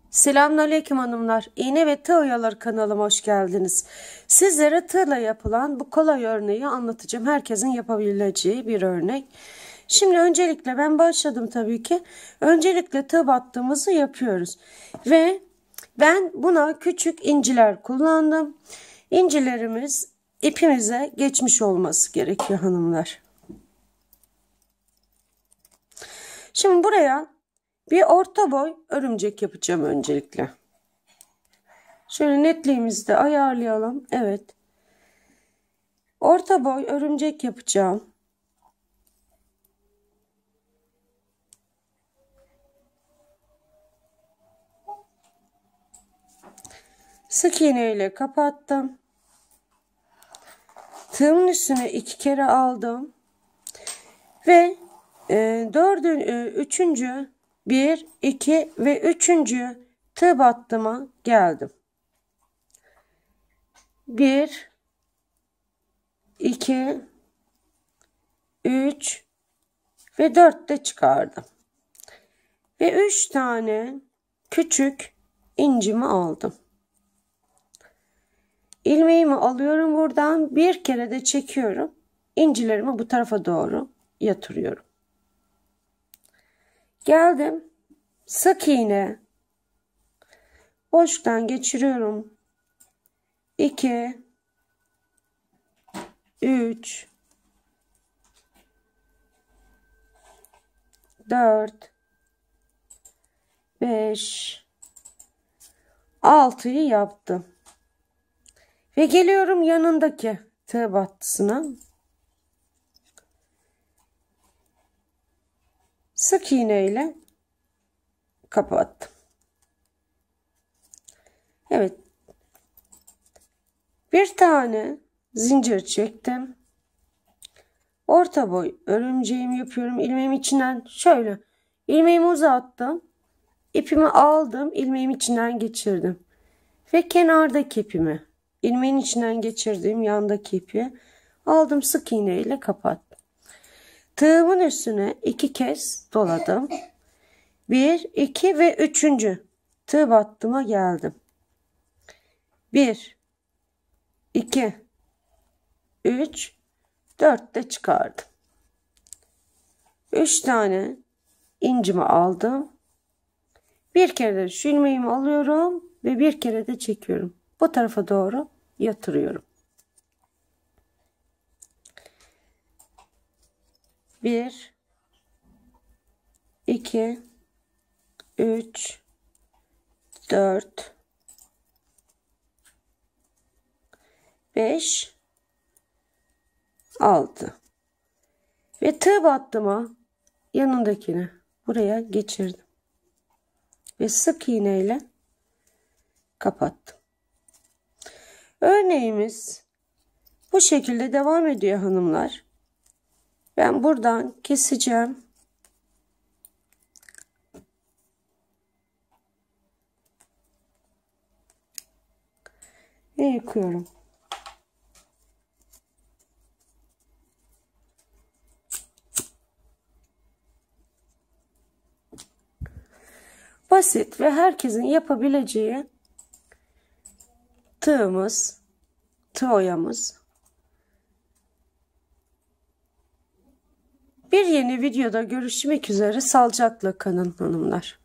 Selamünaleyküm hanımlar. İğne ve tığ oyaları kanalıma hoş geldiniz. Sizlere tığla yapılan bu kolay örneği anlatacağım. Herkesin yapabileceği bir örnek. Şimdi öncelikle ben başladım tabii ki. Öncelikle tığ battığımızı yapıyoruz. Ve ben buna küçük inciler kullandım. İncilerimiz ipimize geçmiş olması gerekiyor hanımlar. Şimdi buraya bir orta boy örümcek yapacağım öncelikle. Şöyle netliğimizi de ayarlayalım. Evet. Orta boy örümcek yapacağım. Sık iğne ile kapattım. Tığımın üstüne 2 kere aldım. Ve üçüncü 1, 2 ve 3. tığ battıma geldim. 1, 2, 3 ve 4 de çıkardım. Ve 3 tane küçük incimi aldım. İlmeğimi alıyorum buradan. Bir kere de çekiyorum. İncilerimi bu tarafa doğru yatırıyorum. Geldim. Sık iğne. Boşluktan geçiriyorum. 2, 3, 4, 5, 6'yı yaptım. Ve geliyorum yanındaki tığ battısına. Sık iğne ile kapattım. Evet. Bir tane zincir çektim. Orta boy örümceğimi yapıyorum. İlmeğimi içinden şöyle ilmeğimi uzattım. İpimi aldım. İlmeğimi içinden geçirdim. Ve kenardaki ipimi ilmeğin içinden geçirdiğim yandaki ipi aldım, sık iğne ile kapattım. Tığımın üstüne 2 kez doladım. 1, 2 ve 3. tığ battıma geldim. 1, 2, 3, 4 de çıkardım. 3 tane incimi aldım. Bir kere de şu ilmeğimi alıyorum ve bir kere de çekiyorum. Bu tarafa doğru yatırıyorum. 1, 2, 3, 4, 5, 6 ve tığ battıma yanındakini buraya geçirdim ve sık iğne ile kapattım. Örneğimiz bu şekilde devam ediyor hanımlar. Ben buradan keseceğim. Ve yıkıyorum. Basit ve herkesin yapabileceği tığımız, tığ oyamız. Bir yeni videoda görüşmek üzere. Sağlıcakla kalın hanımlar.